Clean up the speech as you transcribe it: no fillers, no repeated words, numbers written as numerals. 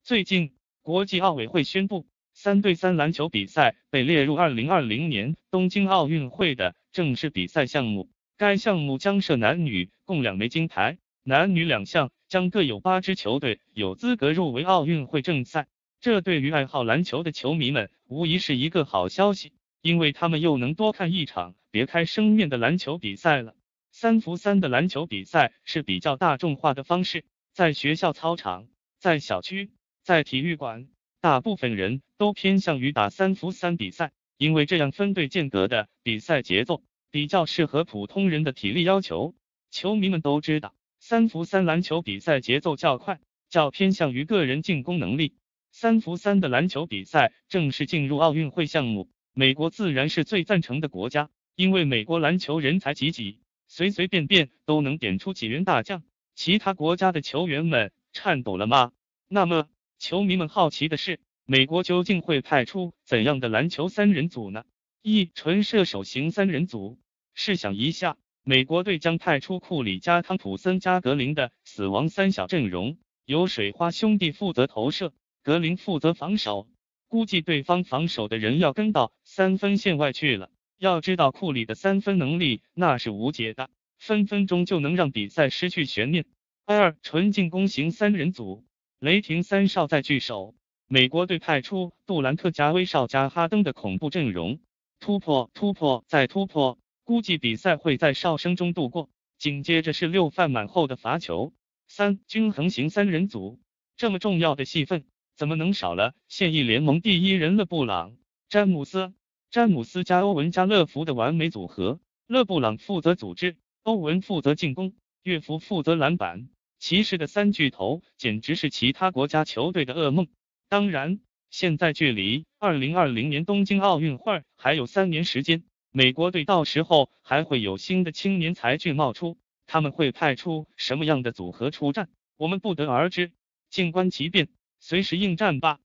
最近，国际奥委会宣布，3对3篮球比赛被列入2020年东京奥运会的正式比赛项目。该项目将设男女共2枚金牌，男女2项将各有8支球队有资格入围奥运会正赛。这对于爱好篮球的球迷们无疑是一个好消息，因为他们又能多看一场别开生面的篮球比赛了。3x3的篮球比赛是比较大众化的方式，在学校操场、在小区、在体育馆，大部分人都偏向于打3x3比赛，因为这样分队间隔的比赛节奏比较适合普通人的体力要求。球迷们都知道，3x3篮球比赛节奏较快，较偏向于个人进攻能力。3x3的篮球比赛正式进入奥运会项目，美国自然是最赞成的国家，因为美国篮球人才济济，随随便便都能点出几员大将。其他国家的球员们颤抖了吗？那么，球迷们好奇的是，美国究竟会派出怎样的篮球3人组呢？纯射手型3人组。试想一下，美国队将派出库里加汤普森加格林的死亡3小阵容，由水花兄弟负责投射，格林负责防守。估计对方防守的人要跟到3分线外去了。要知道库里的3分能力那是无解的，分分钟就能让比赛失去悬念。纯进攻型3人组。雷霆3少在聚首，美国队派出杜兰特加威少加哈登的恐怖阵容，突破再突破，估计比赛会在哨声中度过。紧接着是6犯满后的罚球。均衡型3人组，这么重要的戏份怎么能少了现役联盟第1人勒布朗、詹姆斯加欧文加勒福的完美组合。勒布朗负责组织，欧文负责进攻，乐福负责篮板。骑士的3巨头简直是其他国家球队的噩梦。当然，现在距离2020年东京奥运会还有3年时间，美国队到时候还会有新的青年才俊冒出，他们会派出什么样的组合出战，我们不得而知。静观其变，随时应战吧。